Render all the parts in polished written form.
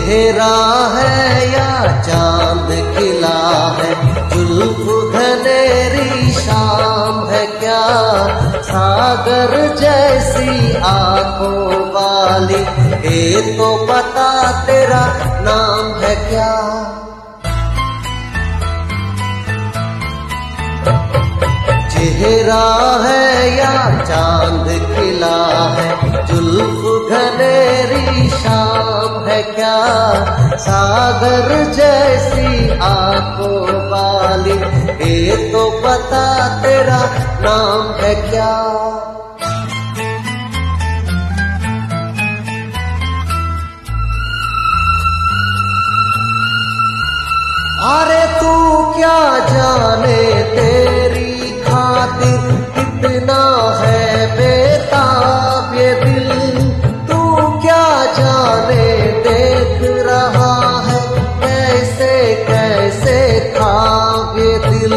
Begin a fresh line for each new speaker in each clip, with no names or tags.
चेहरा है या चांद खिला है, जुल्फ घनेरी शाम है क्या, सागर जैसी आंखों वाली, ये तो बता तेरा नाम है क्या। चेहरा है या चांद खिला है, जुल्फ घनेरी शाम है क्या, सागर जैसी आंखों वाली, ये तो बता तेरा नाम है क्या। अरे तू क्या जाने तेरी खातिर कितना है बेताब ये दिल, तू क्या जाने देख रहा है कैसे कैसे ख्वाब ये दिल।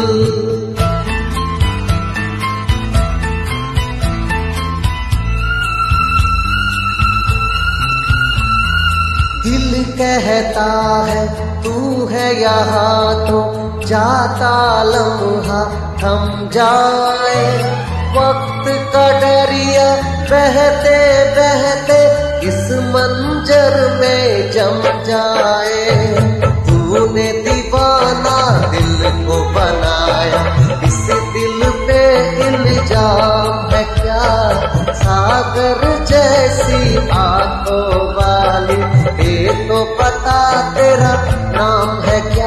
दिल कहता है तू है यहाँ तो जाता लम्हा थम जाए, वक्त का डरिया बहते बहते इस मंजर में जम जाए। तूने दीवाना दिल को बनाया, इस दिल पे इल्जाम है क्या, सागर जैसी आंखों वाली, ये तो पता तेरा नाम है क्या।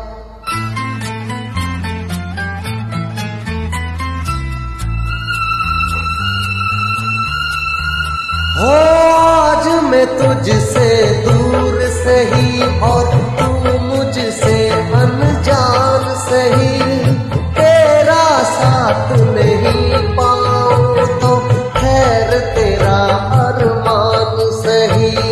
हो आज मैं तुझसे दूर सही और तू मुझसे अनजान सही, तेरा साथ नहीं पाऊं तो खैर तेरा अरमान सही।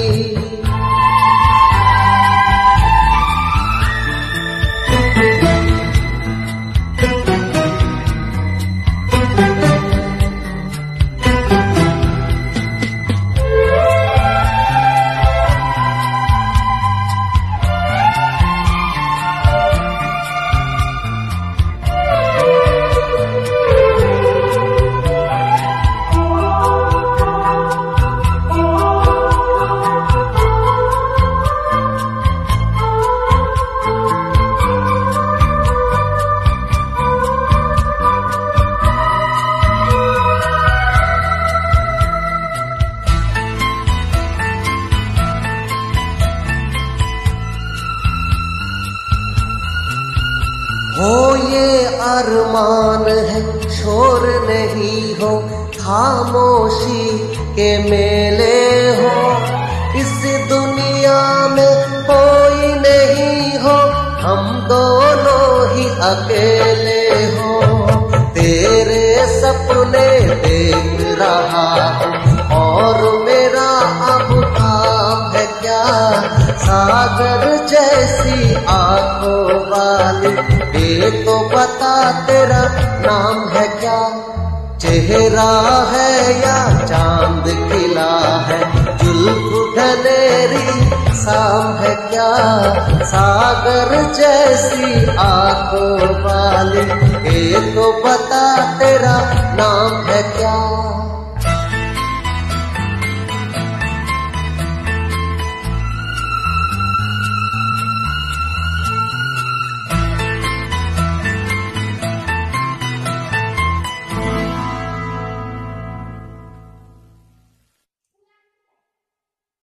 हो ये अरमान है शोर नहीं हो, खामोशी के मेले हो, इस दुनिया में कोई नहीं हो, हम दोनों ही अकेले हो। तेरे सपने देख रहा हूँ और मेरा अब काम है क्या, सागर जैसी आंखों वाली, ये तो बता तेरा नाम है क्या। चेहरा है या चांद खिला है, जुल्फ घनेरी शाम है क्या, सागर जैसी आंखों वाली, ये तो बता तेरा नाम है क्या।